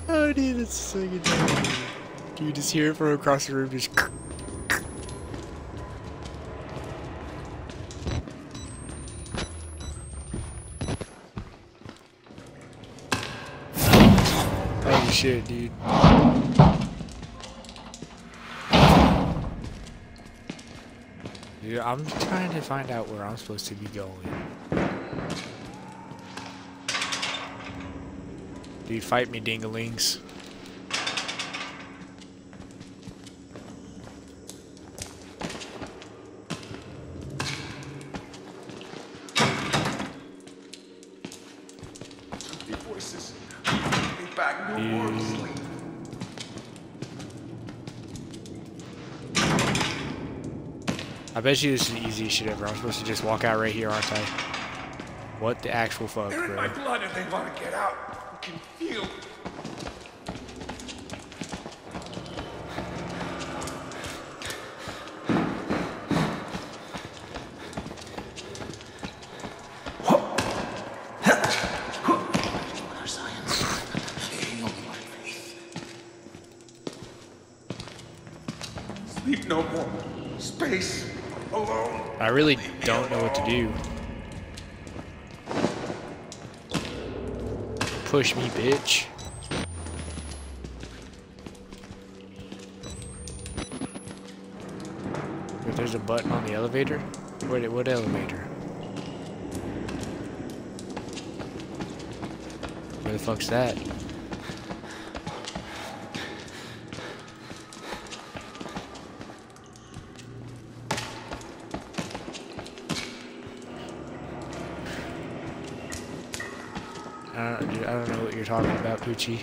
Oh, dude, that's so good. You just hear it from across the room, just. Holy shit, dude. Dude, I'm trying to find out where I'm supposed to be going. Dude, fight me, dingalings. Voices. Be back no more asleep. I bet you this is the easiest shit ever. I'm supposed to just walk out right here, aren't I? What the actual fuck, They're in my bro? blood and they want to get out. I can feel. Sleep no more. Space. Alone. I really don't know what to do. Push me, bitch. Wait, there's a button on the elevator? What elevator? Where the fuck's that? Dude, I don't know what you're talking about, Poochie.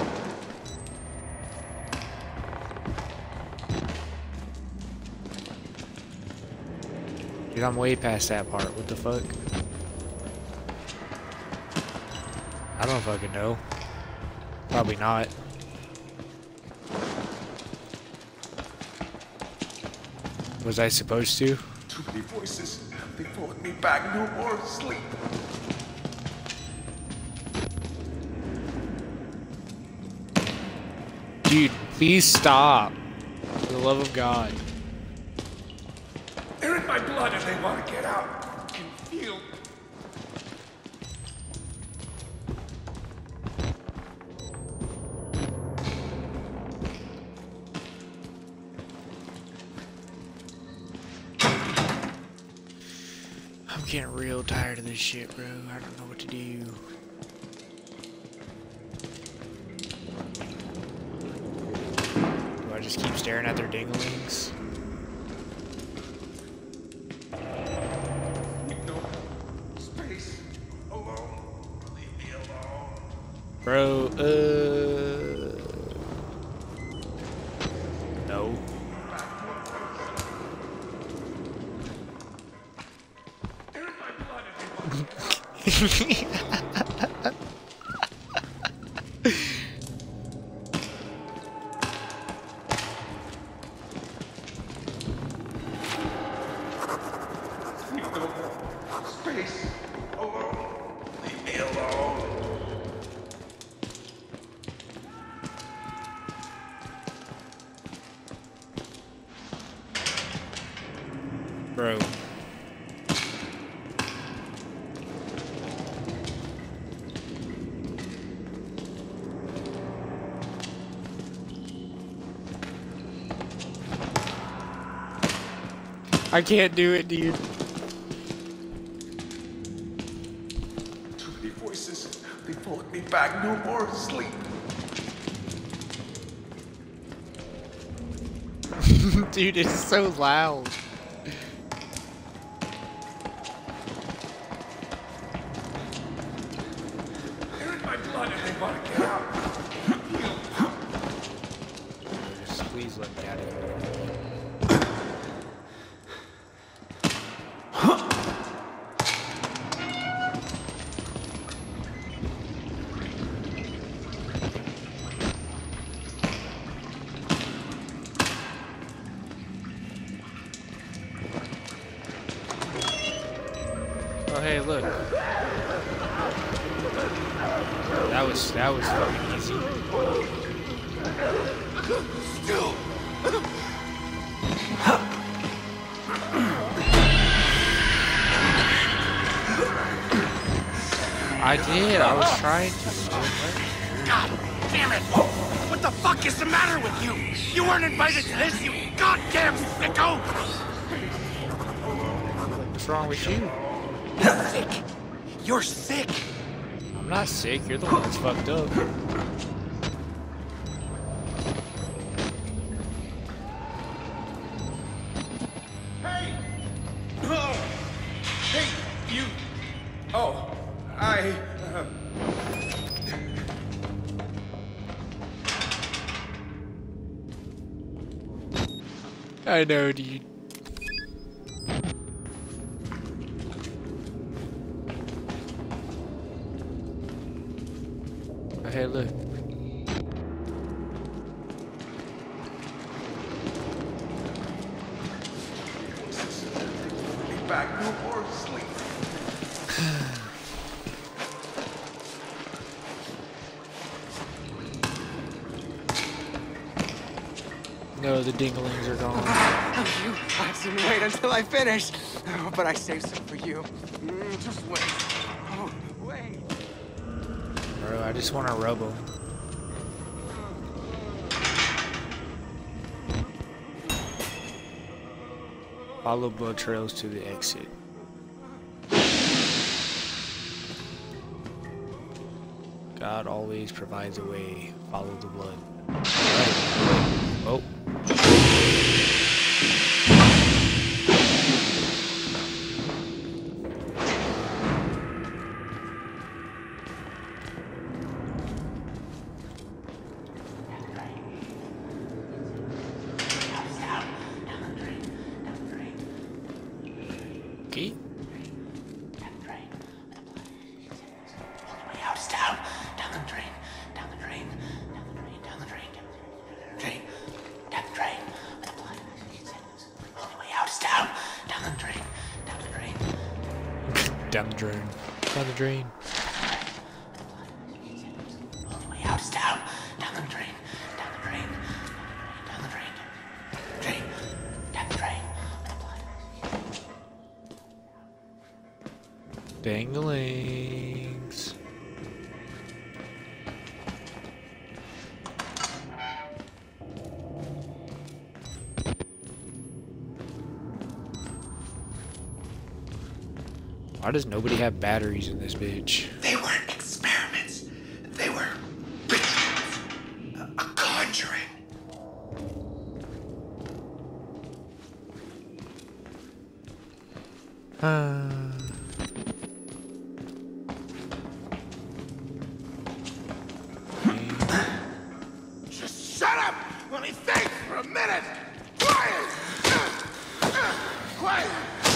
Dude, I'm way past that part. What the fuck? I don't fucking know. Probably not. Was I supposed to? Too many voices. They pulling me back no more sleep. Dude, please stop. For the love of God. They're in my blood and they want to get out. I can feel. I'm getting real tired of this shit, bro. I don't know what to do. Do I just keep staring at their dinglings? Space. Alone. Leave me alone. Bro, no. They're in my blood and they want to get out. Sleep no more. Space. Alone. Leave me alone. Bro. I can't do it, dude. Too many voices. They pulling me back no more sleep. Dude, it's so loud. They're in my blood and they want to get out. Just please let me out of here. Oh, hey, look. That was fucking easy. Still. I did. I was trying to. God damn it! What the fuck is the matter with you? You weren't invited to this, you goddamn sicko! What's wrong with you? Sick. You're sick. I'm not sick. You're the one that's fucked up. Hey! Oh! Hey, you! Oh, I know, dude. Oh, hey, look. Be back, no more sleep. No, the dinglings are gone. You didn't wait until I finish. Oh, but I saved some for you. Just wait. Oh, wait. Bro, I just want to rub them. Follow blood trails to the exit. God always provides a way. Follow the blood. Oh. Okay. Down the drain. Down the drain. All the way out is down. Down the drain. Down the drain. Down the drain. Drain. Down the drain. Danglings. Why does nobody have batteries in this bitch? They weren't experiments. They were rituals. A conjuring. Just shut up! Let me think for a minute! Quiet! Quiet!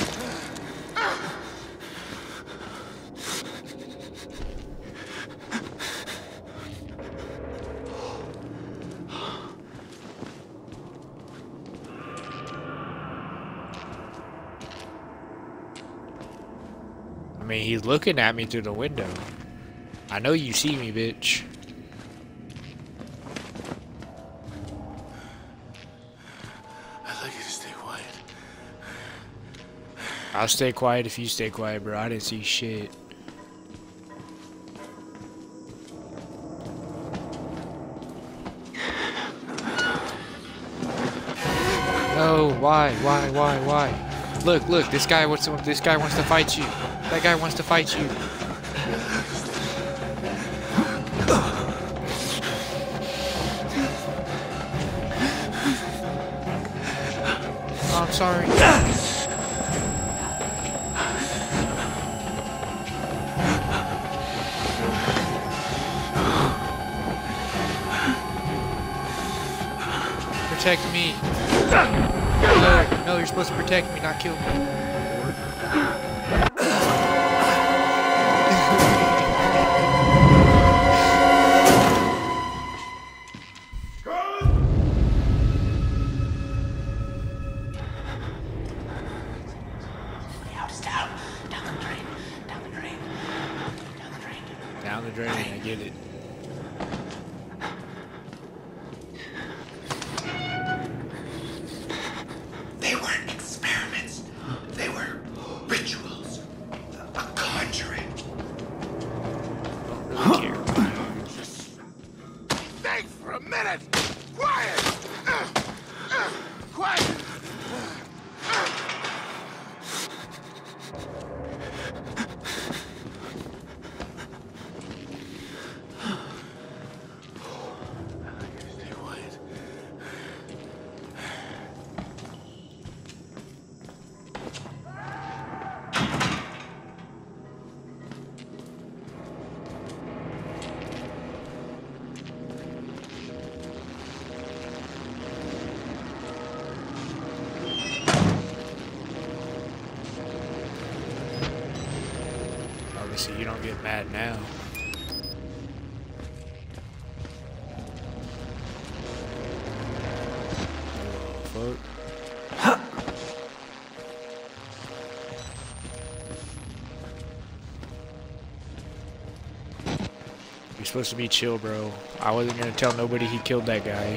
I mean, he's looking at me through the window. I know you see me, bitch. I'd like you to stay quiet. I'll stay quiet if you stay quiet, bro. I didn't see shit. No, why? Look, this guy wants to fight you. That guy wants to fight you. Oh, I'm sorry. Protect me. No, you're supposed to protect me, not kill me. Down minute! Quiet! Quiet! Stay quiet. Obviously, you don't get mad now. Oh, fuck. You're supposed to be chill, bro. I wasn't gonna tell nobody he killed that guy.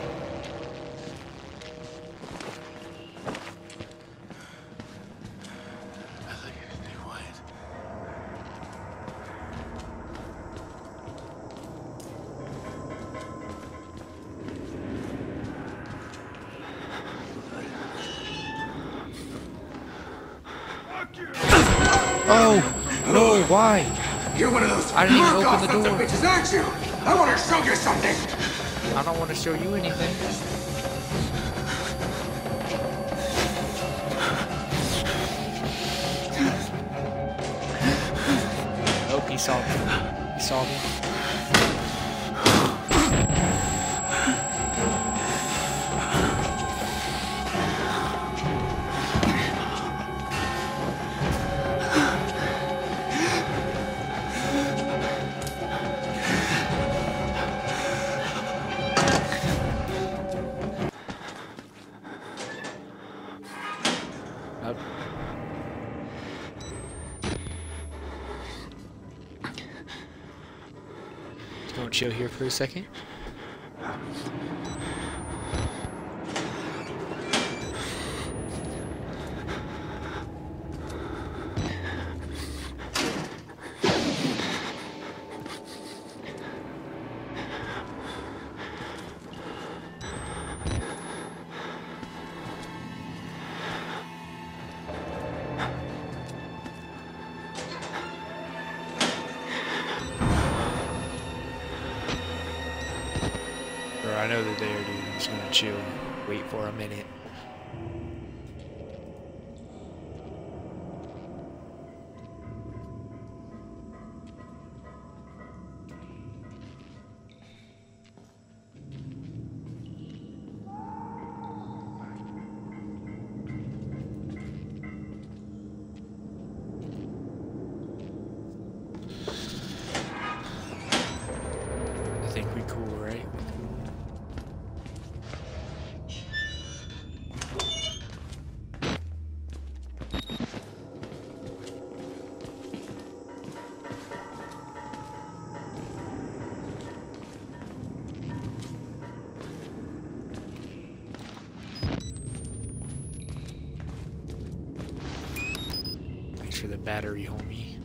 Stay quiet. Oh! No, why? You're one of those I didn't even open Murkoff the sons of door. bitches, aren't you? I want to show you something. I don't want to show you anything. Oh, he saw me. He saw me. Up. Just gonna chill here for a second. Bro, I know they're there, dude. I'm just gonna chill. Wait for a minute. I think we cool, right? Thanks for the battery, homie.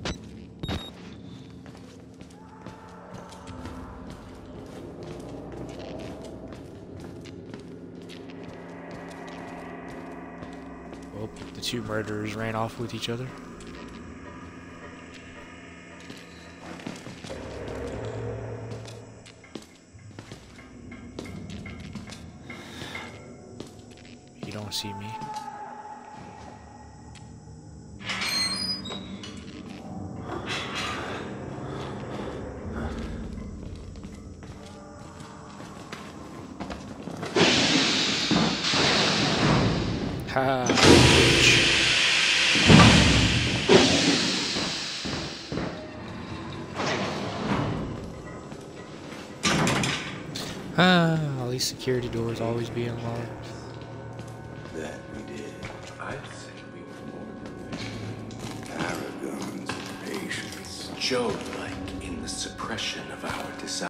Well, the two murderers ran off with each other. You don't see me. Ha! All these security doors always being locked. That we did. I'd say we were more than paragons of patience. Joe-like in the suppression of our desire.